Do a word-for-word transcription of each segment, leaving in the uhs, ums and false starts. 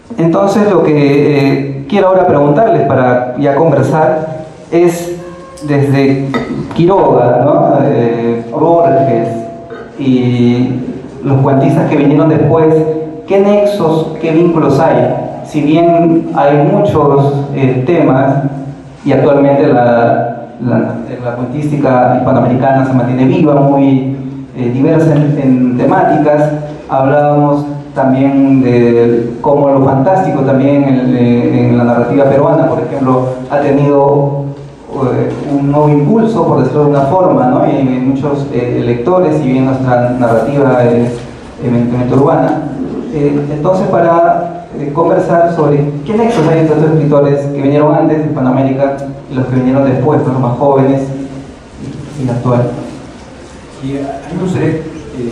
Entonces lo que eh, quiero ahora preguntarles para ya conversar es desde Quiroga, ¿no? eh, Borges y los cuentistas que vinieron después, ¿qué nexos, qué vínculos hay? Si bien hay muchos eh, temas y actualmente la, la, la cuentística hispanoamericana se mantiene viva, muy eh, diversa en, en temáticas, hablábamos también de cómo lo fantástico también en, en la narrativa peruana, por ejemplo, ha tenido eh, un nuevo impulso, por decirlo de una forma, ¿no? Y muchos eh, lectores, si bien nuestra narrativa es evidentemente urbana. Eh, entonces, para eh, conversar sobre qué nexos hay entre estos escritores que vinieron antes de Hispanoamérica y los que vinieron después, los más jóvenes y, y la actual. Y a mí me gustaría eh,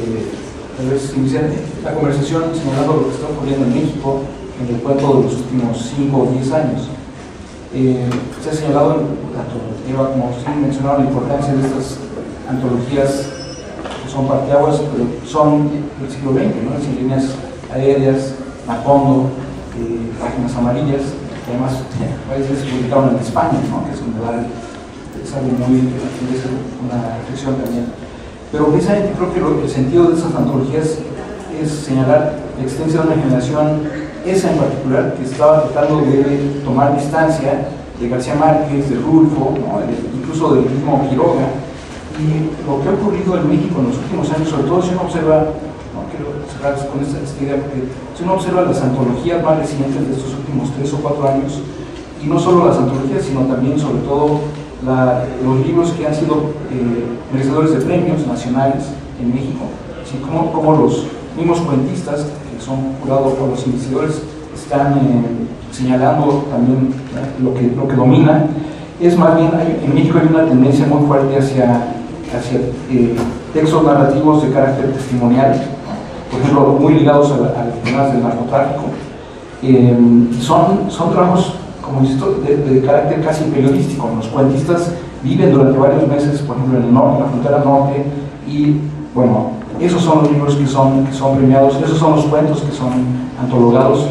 tal vez iniciar la conversación señalando lo que está ocurriendo en México en el cuento de los últimos cinco o diez años. Eh, se ha señalado, tanto Eva como usted mencionaron la importancia de estas antologías que son parteaguas, pero son del siglo veinte, ¿no? Sin líneas aéreas, Macondo, eh, Páginas Amarillas, que además varias veces se publicaron en España, ¿no? Que es un lugar, es algo muy, es una reflexión también. Pero precisamente creo que lo, el sentido de estas antologías es señalar la existencia de una generación, esa en particular, que estaba tratando de tomar distancia de García Márquez, de Rulfo, ¿no? de, incluso del mismo Quiroga. Y lo que ha ocurrido en México en los últimos años, sobre todo si uno observa, no quiero cerrar con esta, esta idea, porque si uno observa las antologías más recientes de estos últimos tres o cuatro años, y no solo las antologías, sino también, sobre todo, La, los libros que han sido eh, merecedores de premios nacionales en México, así como, como los mismos cuentistas que son jurados por los investigadores están eh, señalando también eh, lo, que, lo que domina, es más bien, hay, en México hay una tendencia muy fuerte hacia, hacia eh, textos narrativos de carácter testimonial, por ejemplo, muy ligados a, a los temas del narcotráfico. Eh, son, son trabajos, como insisto, de, de carácter casi periodístico. Los cuentistas viven durante varios meses, por ejemplo, en el norte, en la frontera norte, y bueno, esos son los libros que son, que son premiados, esos son los cuentos que son antologados.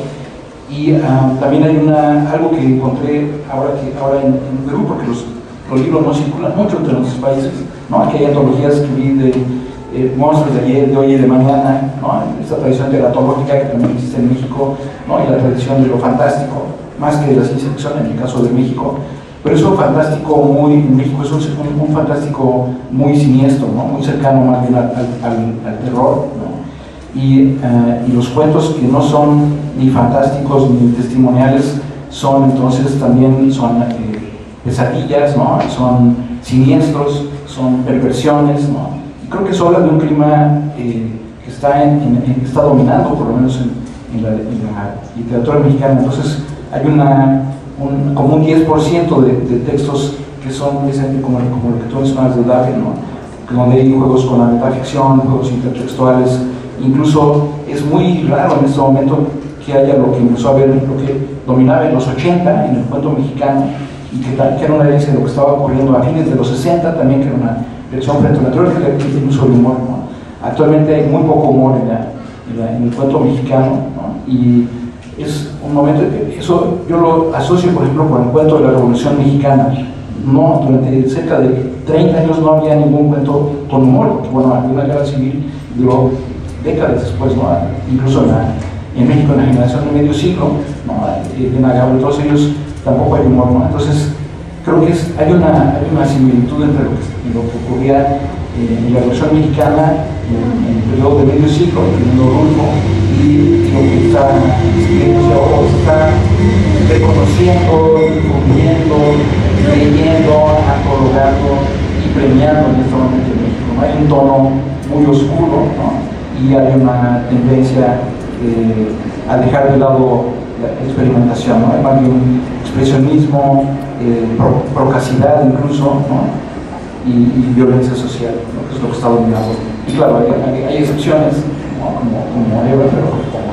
Y uh, también hay una, algo que encontré ahora, que, ahora en, en Perú, porque los, los libros no circulan mucho entre nuestros países, ¿no? Aquí hay antologías que vi de eh, monstruos de ayer, de hoy y de mañana, ¿no? Esta tradición teratológica que también existe en México, ¿no? Y la tradición de lo fantástico, más que de la ciencia ficción en el caso de México, pero es un fantástico muy, en México es un, un, un fantástico muy siniestro, ¿no? Muy cercano más bien al, al, al terror, ¿no? Y, uh, y los cuentos que no son ni fantásticos ni testimoniales son entonces también son eh, pesadillas, ¿no? Son siniestros, son perversiones, ¿no? Y creo que eso habla de un clima eh, que está, en, en, en, está dominando por lo menos en, en, la, en la literatura mexicana. Entonces hay una, un, como un diez por ciento de, de textos que son precisamente como, como lo que tú mencionabas de David, ¿no? Donde hay juegos con la metaficción, juegos intertextuales. Incluso es muy raro en este momento que haya lo que empezó a ver, lo que dominaba en los ochenta en el cuento mexicano, y que, que era una herencia de lo que estaba ocurriendo a fines de los sesenta también, que era una versión frente a la teoría, que era incluso el humor, ¿no? Actualmente hay muy poco humor en, la, en, la, en el cuento mexicano, ¿no? Y es un momento que eso yo lo asocio, por ejemplo, con el cuento de la Revolución Mexicana. No, durante cerca de treinta años no había ningún cuento con humor, porque bueno, había una guerra civil y luego décadas después, ¿no? Incluso en, la, en México, en la generación de medio siglo, ¿no? En Agave, todos ellos tampoco hay humor, ¿no? Entonces creo que es, hay, una, hay una similitud entre lo que, lo que ocurría eh, en la Revolución Mexicana en, en el periodo de medio siglo, teniendo Rulfo, y lo que está escribiendo ahora, está reconociendo, difundiendo, leyendo, antologando y premiando en este momento en México, ¿no? Hay un tono muy oscuro, ¿no? Y hay una tendencia eh, a dejar de lado la experimentación, ¿no? Hay más bien un expresionismo, eh, pro, procacidad incluso, ¿no? y, y violencia social, ¿no? Que es lo que está dominando. Y claro, hay, hay, hay excepciones, ¿no? como, como Eva, pero como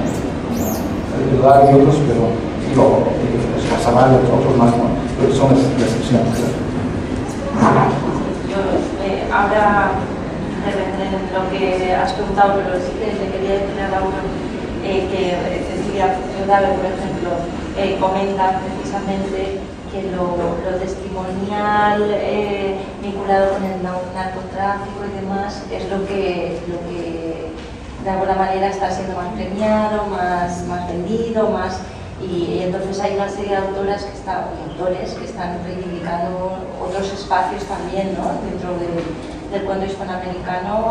el Dar y otros, pero digo, los Casabal, otros más, ¿no? Pero son las, las excepciones. Yo eh, ahora en lo que has preguntado, pero sí que le quería decir a Laura eh, que Cecilia Eudave, por ejemplo, eh, comenta precisamente que lo, lo testimonial eh, vinculado con el narcotráfico y demás es lo que, lo que de alguna manera está siendo más premiado, más, más vendido, más, y, y entonces hay una serie de autoras que están, y autores que están reivindicando otros espacios también, ¿no?, dentro de, del cuento hispanoamericano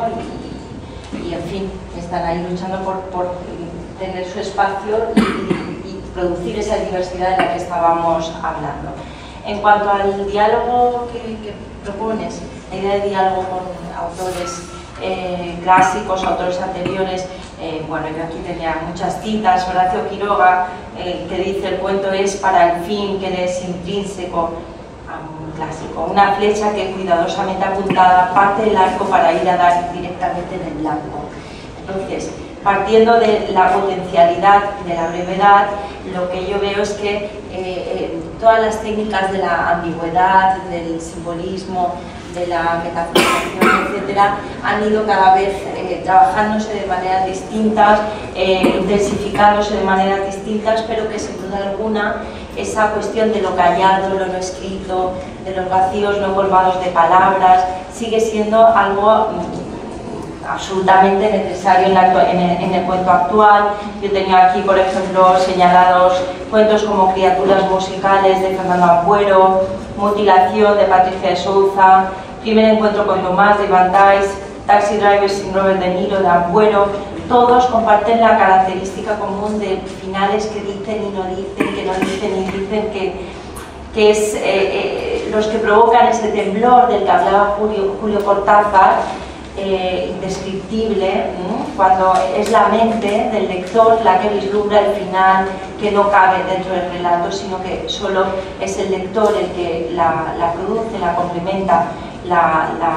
y, y en fin, están ahí luchando por, por tener su espacio y, y producir esa diversidad de la que estábamos hablando. En cuanto al diálogo que, que propones, la idea de diálogo con autores eh, clásicos, autores anteriores, eh, bueno, yo aquí tenía muchas citas. Horacio Quiroga, eh, que dice: el cuento es para el fin que le es intrínseco a un clásico, una flecha que cuidadosamente apuntada parte del arco para ir a dar directamente en el blanco. Entonces, partiendo de la potencialidad de la brevedad, lo que yo veo es que eh, eh, todas las técnicas de la ambigüedad, del simbolismo, de la metaforización, etcétera, han ido cada vez eh, trabajándose de maneras distintas, eh, intensificándose de maneras distintas, pero que sin duda alguna esa cuestión de lo callado, lo no escrito, de los vacíos no colmados de palabras, sigue siendo algo absolutamente necesario en, la, en, el, en el cuento actual. Yo tenía aquí, por ejemplo, señalados cuentos como Criaturas musicales de Fernando Ampuero, Mutilación de Patricia de Souza, Primer encuentro con Tomás de Iván Tais, Taxi Drivers sin Robert De Niro de Ampuero. Todos comparten la característica común de finales que dicen y no dicen, que no dicen y dicen, que, que es eh, eh, los que provocan ese temblor del que hablaba Julio, Julio Cortázar, Eh, indescriptible, ¿no?, cuando es la mente del lector la que vislumbra el final que no cabe dentro del relato, sino que solo es el lector el que la, la produce, la complementa, la, la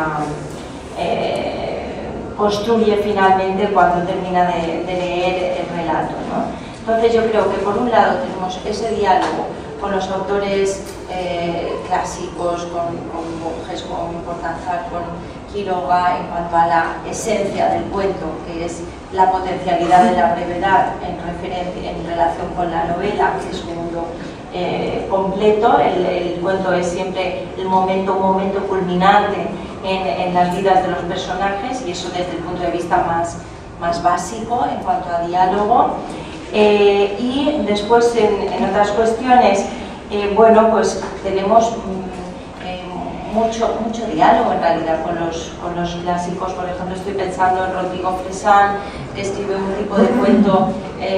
eh, construye finalmente cuando termina de, de leer el relato, ¿no? Entonces yo creo que por un lado tenemos ese diálogo con los autores eh, clásicos, con, con Borges, con Cortázar, con Quiroga, en cuanto a la esencia del cuento, que es la potencialidad de la brevedad en, referencia, en relación con la novela, que es un mundo eh, completo. El, el cuento es siempre el momento, un momento culminante en, en las vidas de los personajes, y eso desde el punto de vista más, más básico en cuanto a diálogo. Eh, y después en, en otras cuestiones, eh, bueno, pues tenemos eh, mucho, mucho diálogo en realidad con los, con los clásicos. Por ejemplo, estoy pensando en Rodrigo Fresán, que escribe un tipo de cuento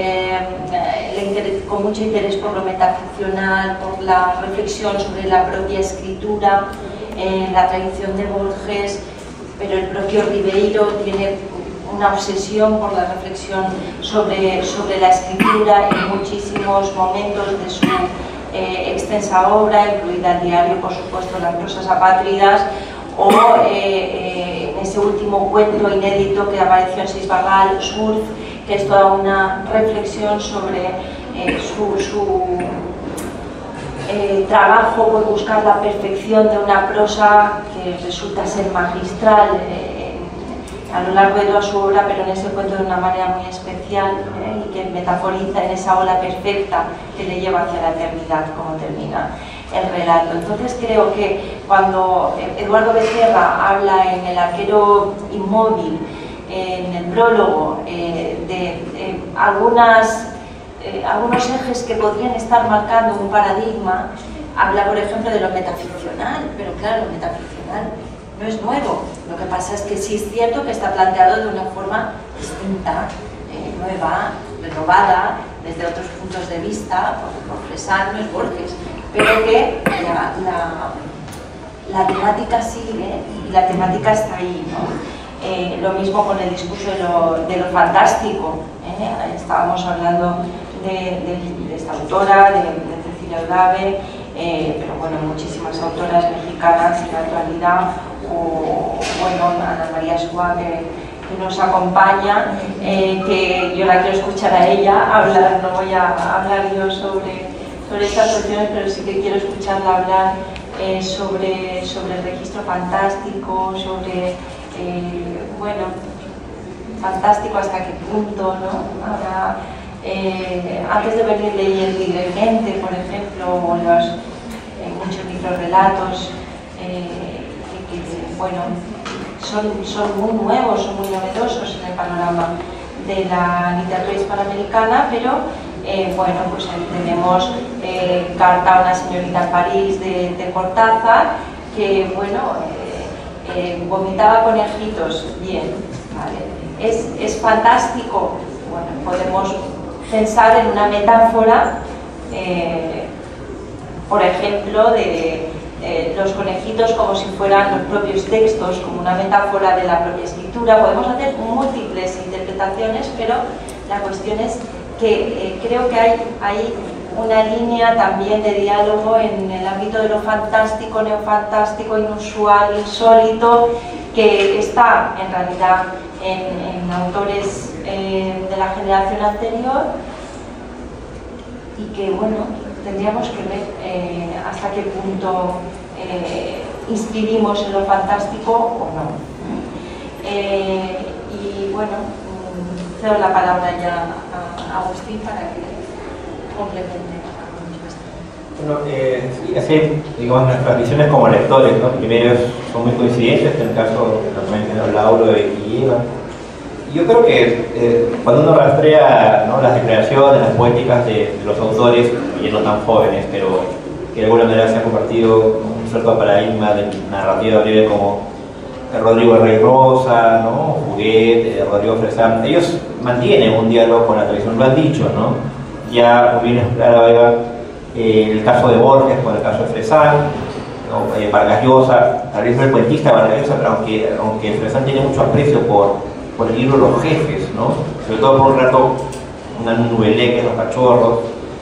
eh, con mucho interés por lo metaficcional, por la reflexión sobre la propia escritura, eh, la tradición de Borges, pero el propio Ribeiro tiene una obsesión por la reflexión sobre, sobre la escritura en muchísimos momentos de su eh, extensa obra, incluida el diario, por supuesto, Las prosas apátridas, o eh, eh, ese último cuento inédito que apareció en Sisbagal, Surf, que es toda una reflexión sobre eh, su, su eh, trabajo por buscar la perfección de una prosa que resulta ser magistral eh, a lo largo de toda su obra, pero en ese cuento de una manera muy especial, eh, y que metaforiza en esa ola perfecta que le lleva hacia la eternidad, como termina el relato. Entonces creo que cuando Eduardo Becerra habla en El arquero inmóvil, eh, en el prólogo, eh, de eh, algunas, eh, algunos ejes que podrían estar marcando un paradigma, habla, por ejemplo, de lo metaficcional, pero claro, lo metaficcional no es nuevo. Lo que pasa es que sí es cierto que está planteado de una forma distinta, eh, nueva, renovada, desde otros puntos de vista, por, por Fresán, no es Borges, pero que la, la, la temática sigue y la temática está ahí, ¿no? Eh, lo mismo con el discurso de lo, de lo fantástico, ¿eh? Estábamos hablando de, de, de esta autora, de, de Cecilia Eudave, eh, pero bueno, muchísimas autoras mexicanas en la actualidad, o bueno, Ana María Suá, que, que nos acompaña, eh, que yo la quiero escuchar a ella hablar. No voy a hablar yo sobre, sobre estas cuestiones, pero sí que quiero escucharla hablar eh, sobre, sobre el registro fantástico, sobre, eh, bueno, fantástico hasta qué punto, ¿no? Ahora, eh, antes de venir leí El Divergente, por ejemplo, o los, eh, muchos microrelatos, eh, que, que, bueno, son, son muy nuevos, son muy novedosos en el panorama de la literatura hispanoamericana, pero eh, bueno, pues ahí tenemos eh, Carta a una señorita en París de, de Cortázar, que bueno, eh, eh, vomitaba conejitos, bien, ¿vale? Es, es fantástico, bueno, podemos pensar en una metáfora, eh, por ejemplo, de eh, los conejitos como si fueran los propios textos, como una metáfora de la propia escritura. Podemos hacer múltiples interpretaciones, pero la cuestión es que eh, creo que hay, hay una línea también de diálogo en el ámbito de lo fantástico, neofantástico, inusual, insólito, que está en realidad en, en autores eh, de la generación anterior, y que, bueno, tendríamos que ver eh, hasta qué punto eh, inscribimos en lo fantástico o no. Eh, y bueno, cedo la palabra ya a Agustín para que complemente. Bueno, eh, sí, así, digamos, nuestras visiones como lectores, ¿no? Primero son muy coincidentes, en el caso de lo que mencionó Lauro y Eva. Yo creo que eh, cuando uno rastrea, ¿no?, las declaraciones, las poéticas de, de los autores, ya no tan jóvenes, pero que de alguna manera se han convertido en un cierto paradigma de narrativa breve, como Rodrigo Rey Rosa, ¿no?, Huguet, eh, Rodrigo Fresán, ellos mantienen un diálogo con la tradición, lo han dicho, ¿no? Ya bien explicaba Eva, eh, el caso de Borges con el caso de Fresán, ¿no? eh, Vargas Llosa, tal vez no el cuentista Vargas Llosa, pero aunque, aunque Fresán tiene mucho aprecio por por el libro Los Jefes, ¿no?, sobre todo por un rato, una novelé que es Los Cachorros,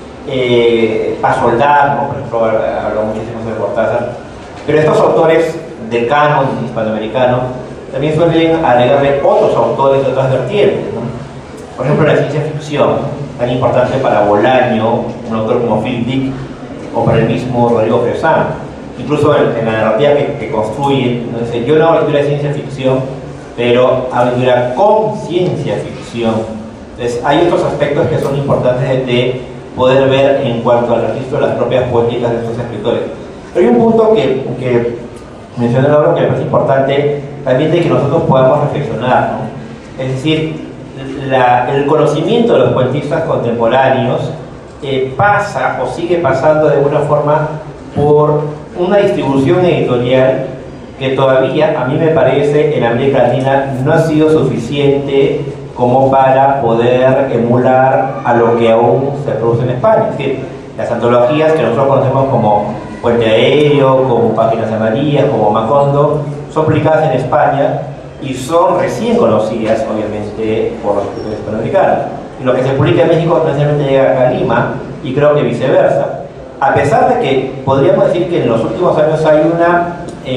eh, Pasoldar, ¿no?, por ejemplo, habló muchísimo de Cortázar, pero estos autores del canon hispanoamericano también suelen agregarle otros autores de otras vertientes, ¿no? Por ejemplo, la ciencia ficción, tan importante para Bolaño, un autor como Philip Dick, o para el mismo Rodrigo Fresán, incluso en, en la narrativa que, que construye, ¿no?, dice: yo no hago lectura de ciencia ficción, pero aventura con ciencia ficción. Entonces hay otros aspectos que son importantes de, de poder ver en cuanto al registro de las propias poéticas de estos escritores. Pero hay un punto que, que mencioné ahora que me parece importante también, de que nosotros podamos reflexionar, ¿no? Es decir, la, el conocimiento de los cuentistas contemporáneos eh, pasa o sigue pasando de alguna forma por una distribución editorial que todavía, a mí me parece, en América Latina no ha sido suficiente como para poder emular a lo que aún se produce en España. Es decir, las antologías que nosotros conocemos como Puente Aéreo, como Páginas Amarillas, como Macondo, son publicadas en España y son recién conocidas, obviamente, por los escritores hispanoamericanos. Y lo que se publica en México no necesariamente llega acá a Lima, y creo que viceversa. A pesar de que podríamos decir que en los últimos años hay una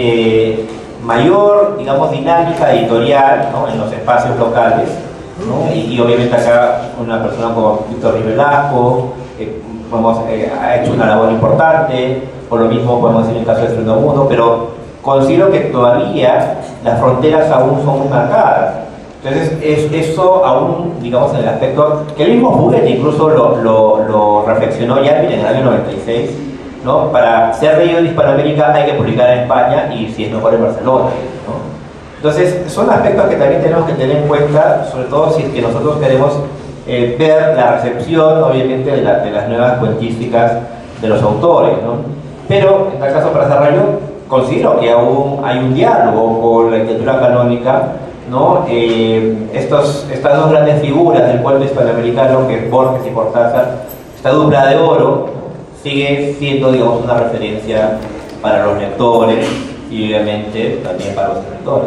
eh, mayor, digamos, dinámica editorial, ¿no?, en los espacios locales, ¿no? y, y obviamente acá una persona como Víctor Rivelasco eh, podemos, eh, ha hecho una labor importante, por lo mismo podemos decir en el caso de Estreno Mundo, pero considero que todavía las fronteras aún son muy marcadas. Entonces, es, eso aún, digamos, en el aspecto que el mismo Huguet incluso lo, lo, lo reflexionó ya en el año noventa y seis, ¿no? Para ser leído en Hispanoamérica hay que publicar en España, y si es mejor en Barcelona, ¿no? Entonces, son aspectos que también tenemos que tener en cuenta, sobre todo si es que nosotros queremos eh, ver la recepción, obviamente, de, la, de las nuevas cuentísticas de los autores, ¿no? Pero, en tal caso, para cerrar, yo considero que aún hay un diálogo con la literatura canónica, ¿no? Eh, estos, estas dos grandes figuras del cuento hispanoamericano, que es Borges y Cortázar, esta dupla de oro, sigue siendo, digamos, una referencia para los lectores y obviamente también para los escritores,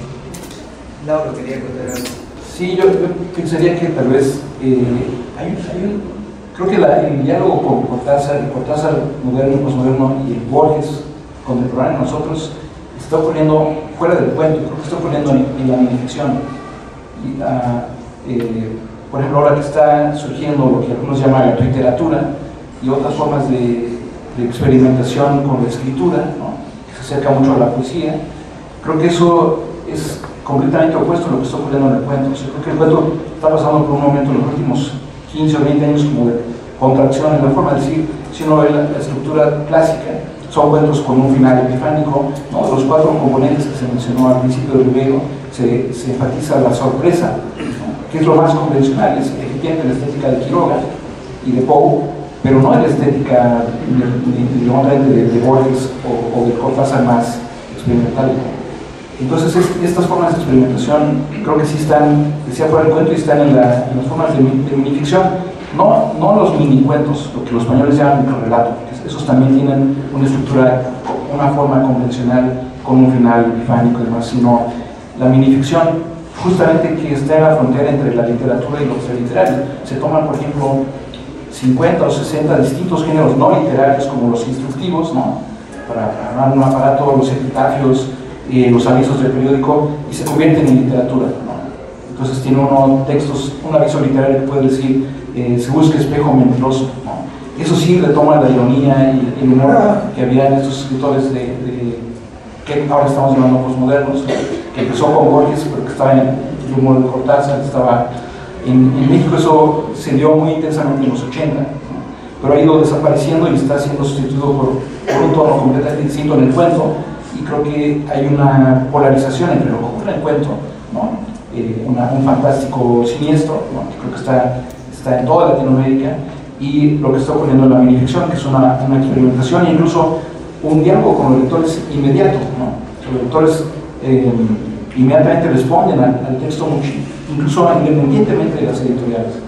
¿no? Laura, quería contar algo. Sí, yo, yo pensaría que tal vez eh, hay, un, hay un, creo que la, el diálogo con Cortázar, el Cortázar moderno y posmoderno, y el Borges contemporáneo, nosotros, está ocurriendo fuera del cuento, creo que está ocurriendo en, en la minificción. Y, uh, eh, por ejemplo, ahora que está surgiendo lo que algunos llaman la literatura y otras formas de, de experimentación con la escritura, ¿no?, que se acerca mucho a la poesía, creo que eso es completamente opuesto a lo que está ocurriendo en el cuento. O sea, creo que el cuento está pasando por un momento en los últimos quince o veinte años como de contracción en la forma de decir. Si uno ve la, la estructura clásica, son cuentos con un final epifánico, ¿no? De los cuatro componentes que se mencionó al principio del video, se, se enfatiza la sorpresa, ¿no? Que es lo más convencional, es efectivamente la estética de Quiroga y de Poe, pero no la estética de, de, de, de Borges o, o de Cortázar más experimental. Entonces es, estas formas de experimentación creo que sí están, decía fuera del cuento, y están en, la, en las formas de, de minificción, no, no los minicuentos, lo que los españoles llaman microrelato, porque esos también tienen una estructura, una forma convencional con un final epifánico y demás, sino la minificción justamente que está en la frontera entre la literatura y lo extraliterario. Se toman, por ejemplo, cincuenta o sesenta distintos géneros no literarios como los instructivos, ¿no? Para armar un aparato, los epitafios, eh, los avisos del periódico, y se convierten en literatura, ¿no? Entonces tiene uno textos, un aviso literario que puede decir eh, se busca espejo mentiroso, ¿no? Eso sí retoma la ironía y el humor que había en estos escritores de, de que ahora estamos llamando posmodernos, que empezó con Borges, pero que estaba en el humor de Cortázar, estaba en, en México. Eso se dio muy intensamente en los ochenta, ¿no? Pero ha ido desapareciendo y está siendo sustituido por, por un tono completamente distinto en el cuento, y creo que hay una polarización entre lo que ocurre en el cuento, ¿no? eh, una, un fantástico siniestro, ¿no? Que creo que está, está en toda Latinoamérica, y lo que está ocurriendo en la minificción, que es una, una experimentación e incluso un diálogo con los lectores inmediato, ¿no? Los lectores eh, inmediatamente responden al, al texto, mucho, incluso independientemente de las editoriales.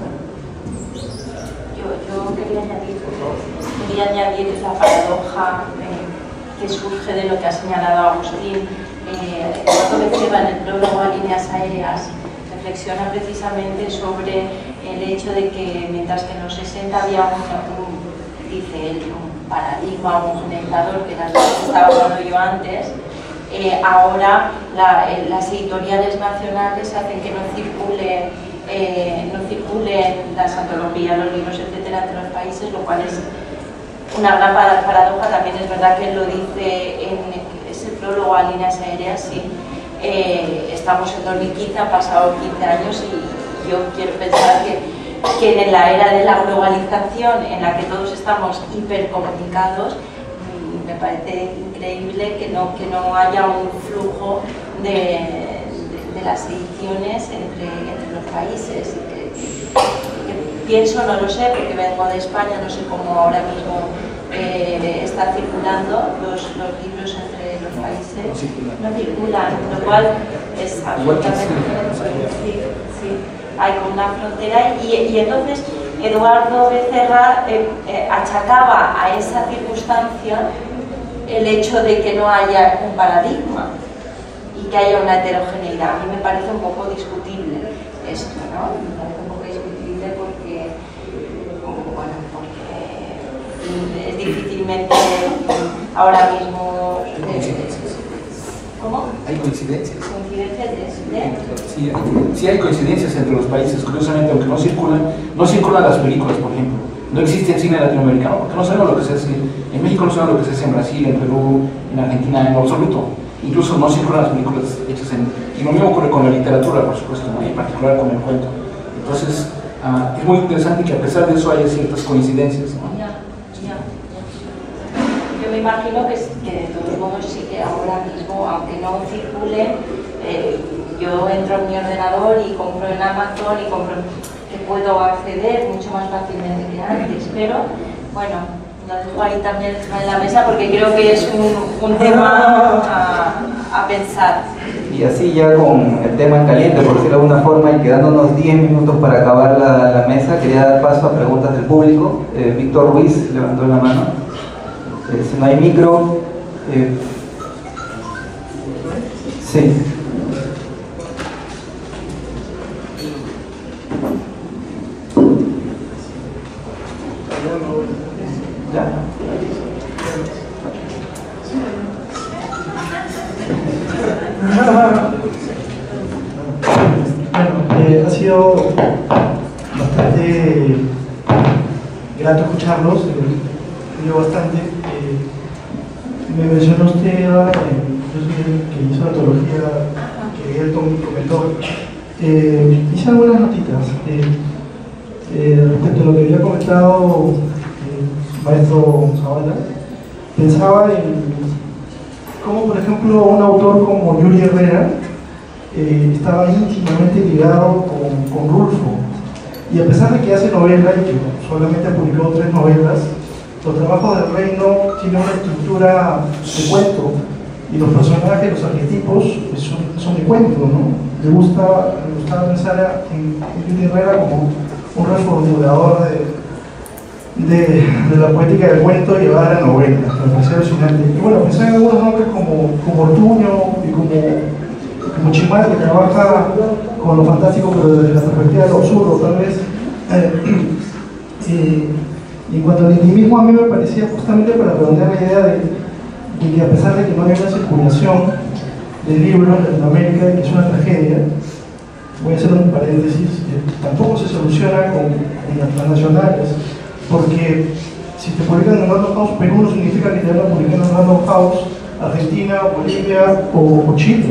Yo, yo quería, añadir, quería añadir la paradoja eh, que surge de lo que ha señalado Agustín. Eh, Eduardo Becerra, en el prólogo a Líneas Aéreas, reflexiona precisamente sobre el hecho de que mientras que en los sesenta había un, un dice él, un paradigma, un generalizador, que era lo que estaba hablando yo antes, eh, ahora la, eh, las editoriales nacionales hacen que no circule, eh, no circulen las antologías, los libros, etcétera, entre los países, lo cual es una gran paradoja. También es verdad que él lo dice en ese prólogo a Líneas Aéreas, sí. Eh, estamos en dos mil quince, han pasado quince años, y yo quiero pensar que, que en la era de la globalización, en la que todos estamos hipercomunicados, me parece increíble que no, que no haya un flujo de, de, de las ediciones entre, entre los países. Que, que pienso, no lo sé, porque vengo de España, no sé cómo ahora mismo eh, está circulando los, los libros entre los países, no circulan, no circulan, lo cual es absolutamente sí, sí, hay como una frontera, y, y entonces Eduardo Becerra eh, eh, achacaba a esa circunstancia el hecho de que no haya un paradigma y que haya una heterogeneidad. A mí me parece un poco discutible esto, ¿no? Me parece un poco discutible porque, bueno, porque es difícilmente ahora mismo... Eh, ¿Cómo? Hay coincidencias. ¿Coincidencias de, de? Sí, hay, sí hay coincidencias entre los países, curiosamente, aunque no circulan, no circulan las películas, por ejemplo. No existe el cine latinoamericano, porque no sabemos lo que se hace en México, no sabemos lo que se hace en Brasil, en Perú, en Argentina, en absoluto. Incluso no circulan las películas hechas en... Y lo mismo ocurre con la literatura, por supuesto, ¿no? Y en particular con el cuento. Entonces, uh, es muy interesante que a pesar de eso haya ciertas coincidencias, ¿no? Ya, ya, ya. Yo me imagino que, que de todos modos sí que ahora mismo, aunque no circule, eh, yo entro en mi ordenador y compro en Amazon y compro... que puedo acceder mucho más fácilmente que antes, pero bueno, lo dejo ahí también en la mesa porque creo que es un, un tema a, a pensar. Y así ya con el tema en caliente, por decirlo de alguna forma, y quedándonos diez minutos para acabar la, la mesa, quería dar paso a preguntas del público. eh, Víctor Ruiz levantó la mano. Eh, si no hay micro... Eh, sí. ¿Ya? Bueno, eh, ha sido bastante grato escucharlos, eh, yo bastante. Eh, me mencionó usted, Eva, eh, yo soy el que hizo la antología que que Elton comentó. Eh, hice algunas notitas eh, eh, respecto a lo que había comentado el maestro Zavala. Pensaba en cómo, por ejemplo, un autor como Yuri Herrera eh, estaba íntimamente ligado con, con Rulfo, y a pesar de que hace novela y que solamente publicó tres novelas, los trabajos del Reino tienen una estructura de cuento, y los personajes, los arquetipos, pues son, son de cuento, ¿no? Me gusta, me gustaba pensar en, en Yuri Herrera como un reformulador de, de, de la poética del cuento llevada a la novela. Me parecía alucinante. Y bueno, pensé en algunos nombres como, como Ortuño y como, como Chimal, que trabaja con lo fantástico, pero desde la perspectiva de lo absurdo, tal vez. Eh, eh, y en cuanto al intimismo, a mí me parecía, justamente para redondear la idea de, de que a pesar de que no hay una circulación de libros en Latinoamérica, que es una tragedia, voy a hacer un paréntesis, que tampoco se soluciona con en las transnacionales, porque si te publican en Random House Perú no significa que te van a publicar en Random House Argentina, Bolivia o, o Chile.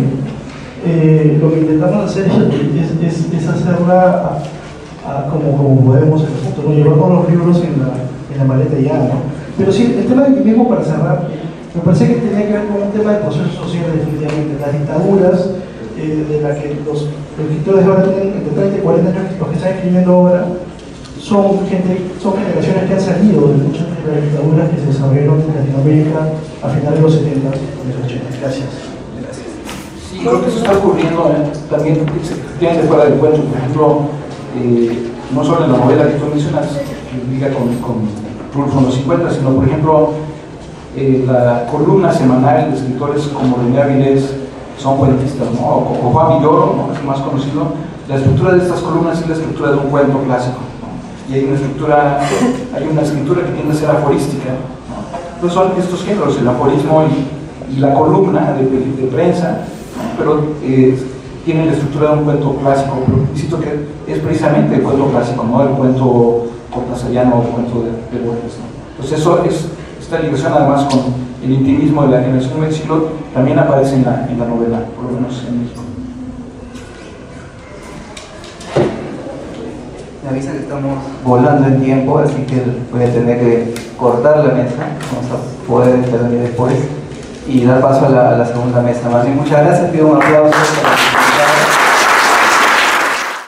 Eh, lo que intentamos hacer es, es, es hacerla a, a, como, como podemos en el punto, ¿no? Llevar todos los libros en la, en la maleta ya, ¿no? Pero sí, el tema de mí mismo, para cerrar, me parece que tenía que ver con un tema de procesos sociales, definitivamente. Las dictaduras, eh, de la que los, los escritores ahora tienen entre treinta y cuarenta años, los que están escribiendo ahora, son, gente, son generaciones que han salido de muchas de las dictaduras que se desarrollaron en Latinoamérica a finales de los setenta y los ochenta. Gracias. Gracias. Sí, creo que eso está ocurriendo eh, también, efectivamente, fuera del cuento. Por ejemplo, eh, no solo en la novela que tú mencionas, que liga con, con Rulfo en los cincuenta, sino, por ejemplo, eh, la columna semanal de escritores como René Avilés, son cuentistas, ¿no? O, o Juan Villoro, ¿no? Es el más conocido. La estructura de estas columnas es la estructura de un cuento clásico, ¿no? Y hay una estructura, hay una escritura que tiende a ser aforística, ¿no? Entonces son estos géneros, el aforismo y, y la columna de, de, de prensa, ¿no? Pero eh, tienen la estructura de un cuento clásico, pero insisto que es precisamente el cuento clásico, ¿no? El cuento cortasariano o el cuento de, de Borges, ¿no? Entonces eso es, esta ligación además con el intimismo de la generación del siglo también aparece en la, en la novela, por lo menos en México. Me avisa que estamos volando en tiempo, así que voy a tener que cortar la mesa, vamos a poder intervenir después y dar paso a la, a la segunda mesa. Más bien, muchas gracias, pido un aplauso.